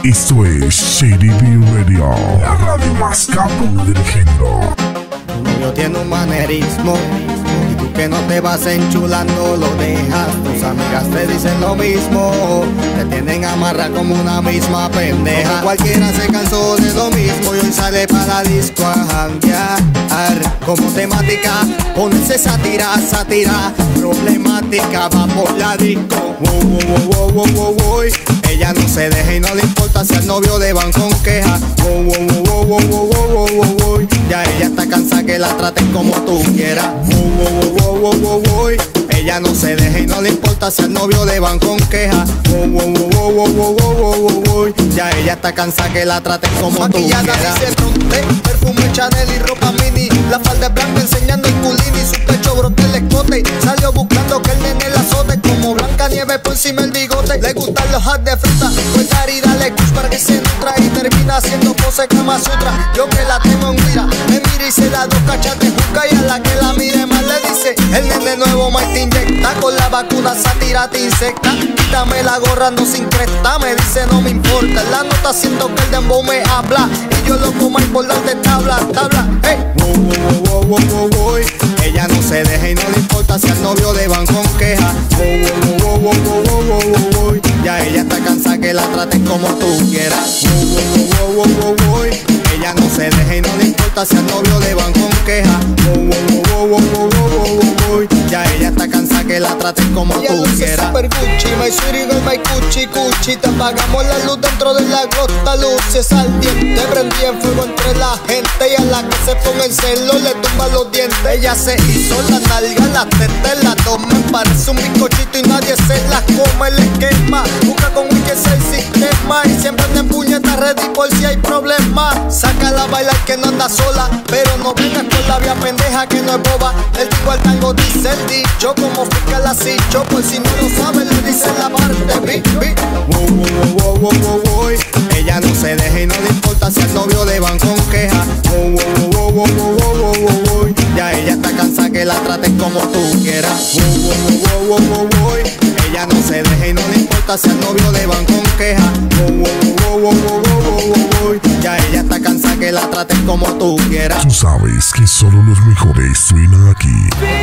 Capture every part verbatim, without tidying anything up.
Esto es Shady B Radio, la radio más cabrona del género. Tu novio tiene un manerismo y tú que no te vas enchulando lo dejas. Tus amigas te dicen lo mismo, te tienen amarra como una misma pendeja. Porque cualquiera se cansó de lo mismo y hoy sale para la disco a janguear. Como temática, ponerse sátira, sátira problemática, va por la disco. Wow, wow, wow, wow, wow, wow. Ella no se deja y no le importa si al novio le van con queja. Wow, wow, wow, wow, wow, wow, wow, wow. Ya ella está cansada que la traten como tú quieras. Wow, wow, wow, wow, wow, wow. Ella no se deja y no le importa si al novio le van con queja. Wow, wow, wow, wow, wow, wow, wow, wow. Ya ella está cansada que la traten como tú quieras. Maquillada dice fronte, perfume Chanel y ropa mini. La falda es blanca enseñando el culín y su pecho brote el escote. Salió buscando que el nene la azote, como Blanca Nieve por encima el bigote. Le gustan los hats de fruta, pues Dari dale kush para que se nutra y termina haciendo pose Kama Sutra. Yo que la tengo en mira, me mira y se da dos cachas de juca y a la que la mire más le dice: el nene nuevo más te inyecta, con la vacuna sátira te insecta. Quítame la gorra no sin cresta, me dice no me importa. En la nota siento que el dembow me habla y yo lo como por darte tabla, tabla, hey. Wow, wow, wow, wow, wow, wow. Ella no se deja y no le importa si al novio le van con queja. Wow, wow, wow, wow, wow, wow, wow, wow. Ya ella está cansada que la traten como tú quieras. Wow, wow, wow, wow, wow, wow. Ella no se deja y no le importa si al novio le van con queja. Wow, wow, wow, wow, wow, wow, wow, wow. Ya ella está cansada que la traten como ella tú quieras. Super Gucci, my sweetie girl, my cuchi cuchi. Te apagamos la luz dentro de la gota, luces al diente. Prendí en fuego entre la gente y a la que se ponga en celo le tumba los dientes. Ella se hizo la nalga, la teta, la toma. Parece un bizcochito y nadie se la come, le quema. Busca con Wiki es el sistema y siempre te puñeta ready por si hay problemas. Sácala a bailar que no anda sola, pero no vengas con la vía pendeja que no es boba. El tipo al tango dice el dicho, como fica la sicho. Por si no lo sabes le dice la parte bi, bi. Wow, wow, wow, wow, wow, wow. Ella no se deja y no le importa si al novio le van con queja. Wow, wow, wow, wow, wow, wow, wow, wow, wow. Ya ella está cansada que la traten como tú quieras. Wow, wow, wow, wow, wow, wow. Ella no se deja y no le importa si al novio le van con queja. Wow, wow, wow, wow, wow, wow, wow, wow. Ya ella está cansada que la traten como tú quieras. Tú sabes que solo los mejores suenan aquí.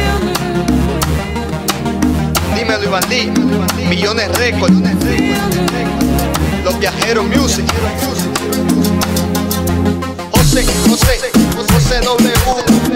Dímelo Iván D, Millones Records, Los Viajeros Music, José, José, José W.